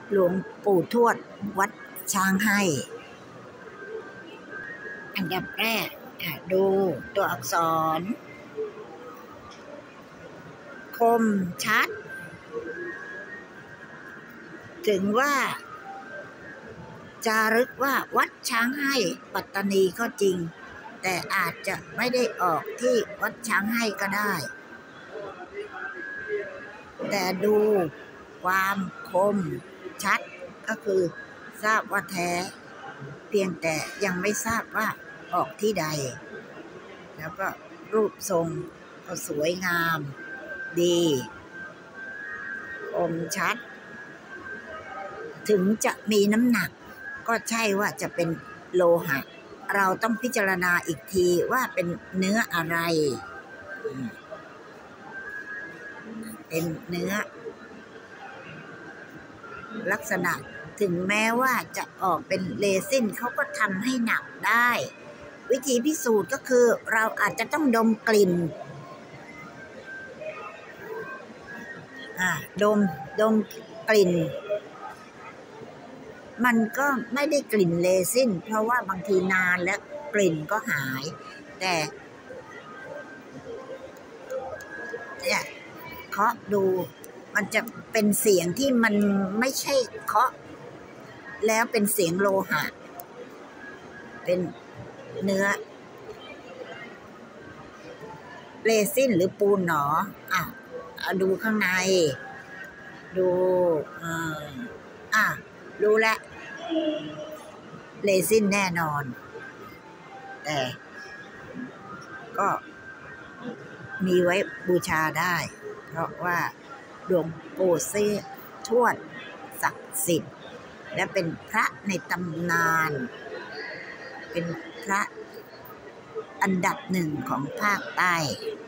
หลวงปู่ทวดวัดช้างให้อันดับแรกดูตัวอักษรคมชัดถึงว่าจารึกว่าวัดช้างให้ปัตตานีก็จริงแต่อาจจะไม่ได้ออกที่วัดช้างให้ก็ได้แต่ดูความคมชัดก็คือทราบว่าแท้เพียงแต่ยังไม่ทราบว่าออกที่ใดแล้วก็รูปทรงก็สวยงามดีคมชัดถึงจะมีน้ำหนักก็ใช่ว่าจะเป็นโลหะเราต้องพิจารณาอีกทีว่าเป็นเนื้ออะไรเป็นเนื้อลักษณะถึงแม้ว่าจะออกเป็นเรซินเขาก็ทำให้หนักได้วิธีพิสูจน์ก็คือเราอาจจะต้องดมกลิ่นดมกลิ่นมันก็ไม่ได้กลิ่นเรซินเพราะว่าบางทีนานแล้วกลิ่นก็หายแต่เนี่ยเคาะดูมันจะเป็นเสียงที่มันไม่ใช่เคาะแล้วเป็นเสียงโลหะเป็นเนื้อเรซินหรือปูนหนอดูข้างในดูรู้แล้วเรซินแน่นอนแต่ก็มีไว้บูชาได้เพราะว่าหลวงปู่ทวดศักดิ์สิทธิ์และเป็นพระในตำนานเป็นพระอันดับหนึ่งของภาคใต้